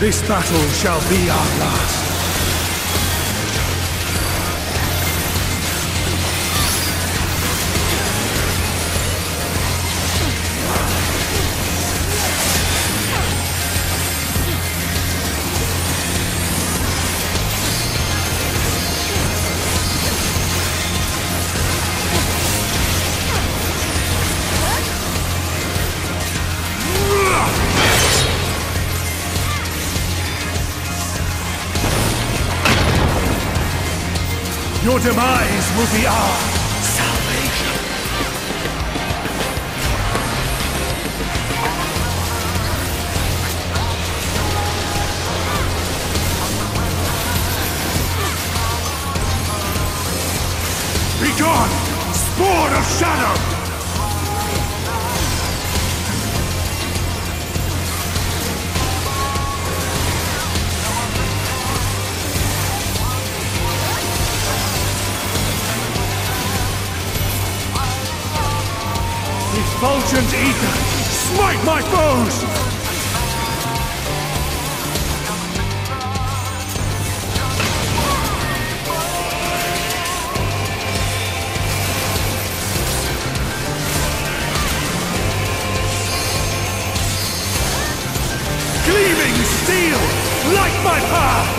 This battle shall be our last. Your demise will be our salvation. Be gone, Spawn of Shadow! Effulgent ether, smite my foes! Gleaming steel, light my path!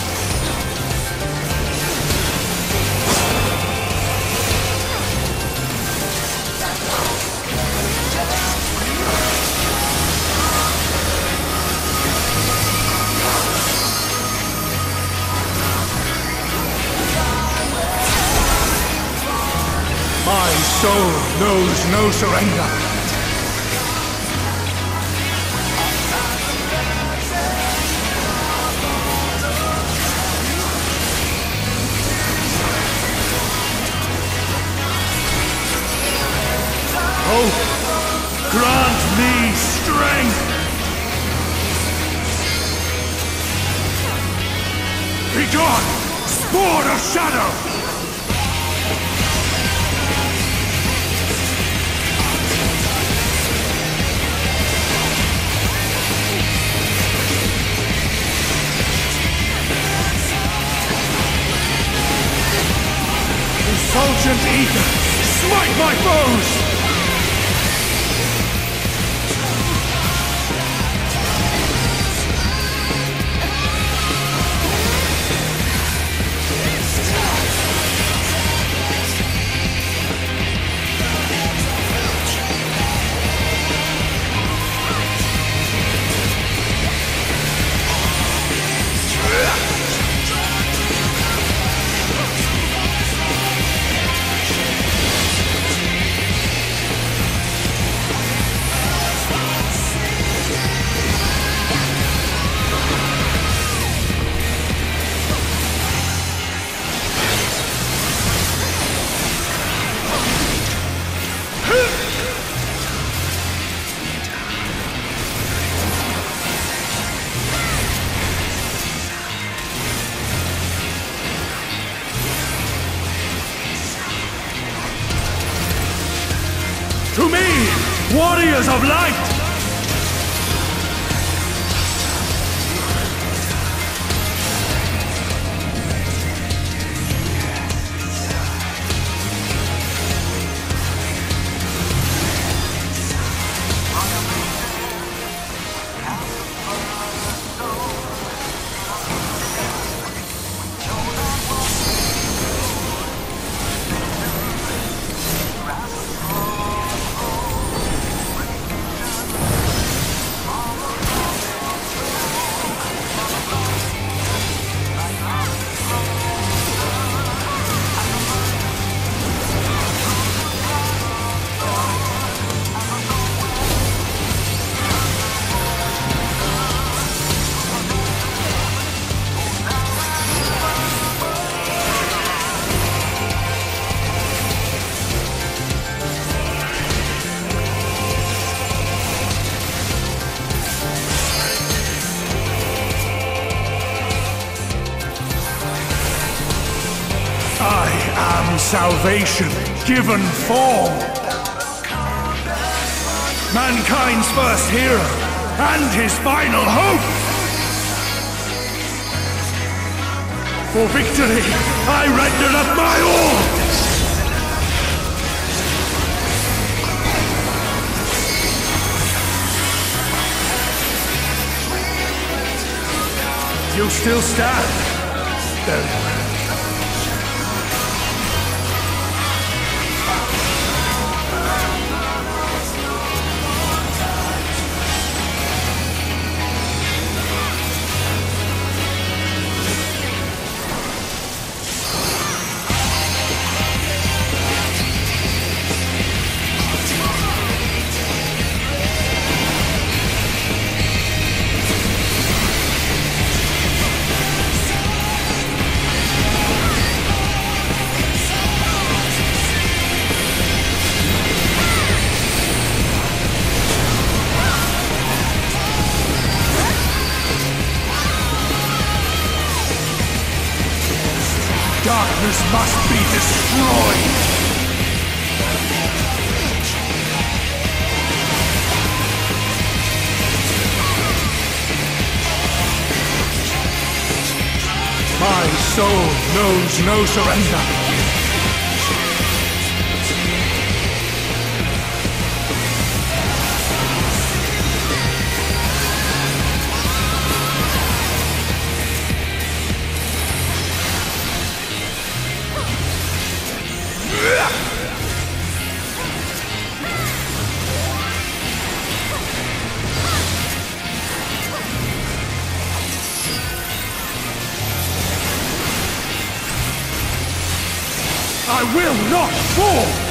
My soul knows no surrender. Hope, grant me strength. Be gone, Spawn of Shadow! Effulgent ether, smite my foes! To me, warriors of light! Salvation given form. Mankind's first hero and his final hope. For victory, I render up my all! You still stand? Very well. Darkness must be destroyed! My soul knows no surrender! I will not fall!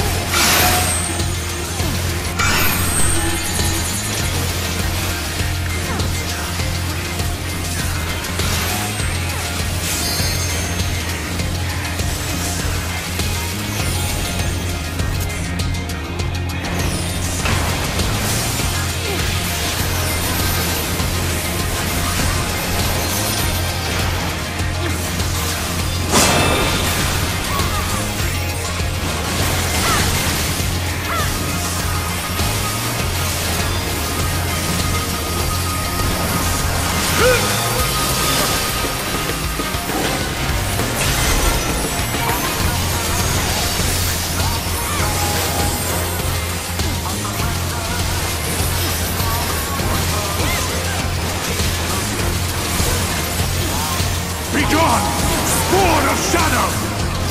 Begone! Spawn of Shadow!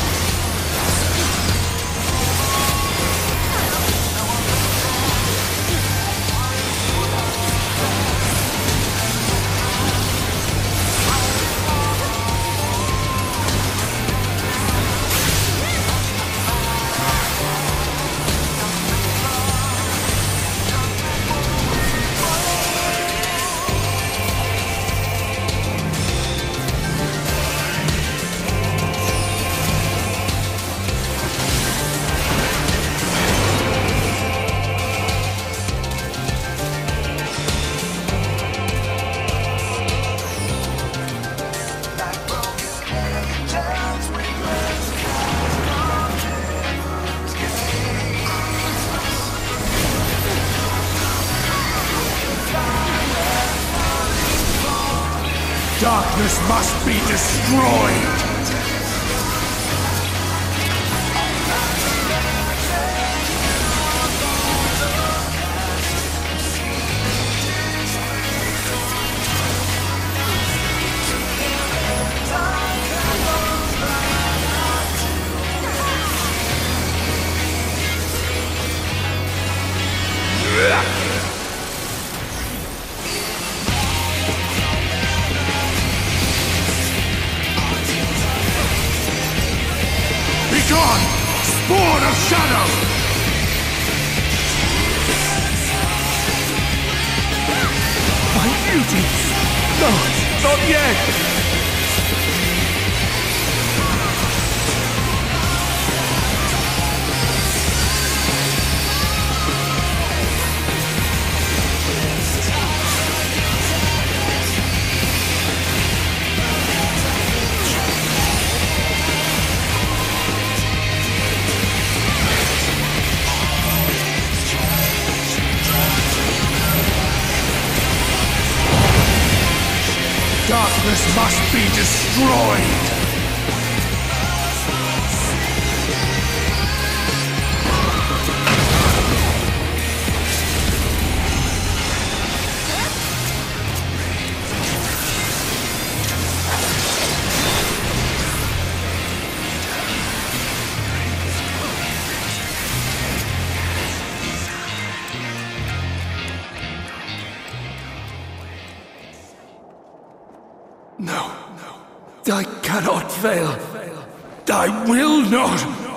Darkness must be destroyed! Begone! Spawn of Shadow! My beauties! No, not yet! Darkness must be destroyed! I cannot fail. I will not